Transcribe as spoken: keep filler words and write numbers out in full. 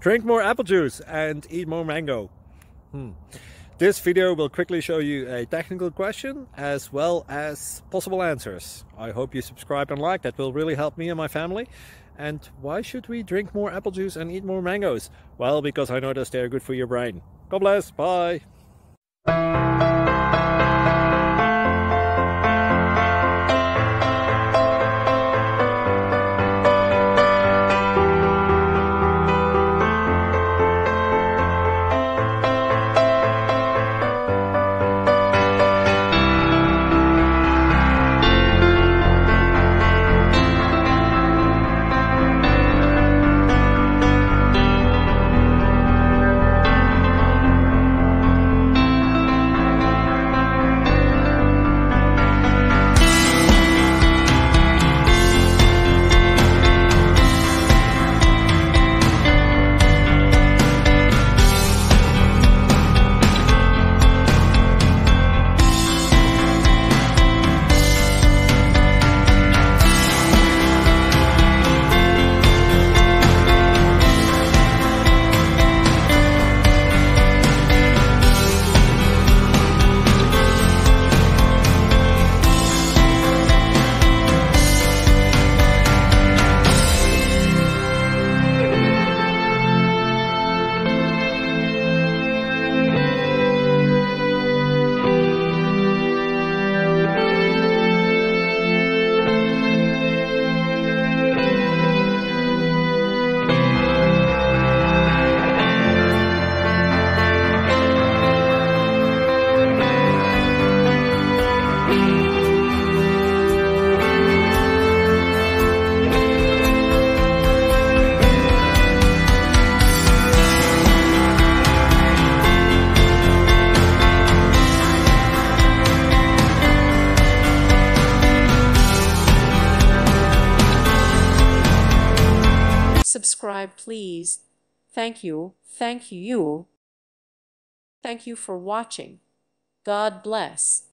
Drink more apple juice and eat more mango. Hmm. This video will quickly show you a technical question as well as possible answers. I hope you subscribe and like, that will really help me and my family. And why should we drink more apple juice and eat more mangoes? Well, because I noticed they're good for your brain. God bless, bye! Subscribe, please. Thank you. Thank you. Thank you for watching. God bless.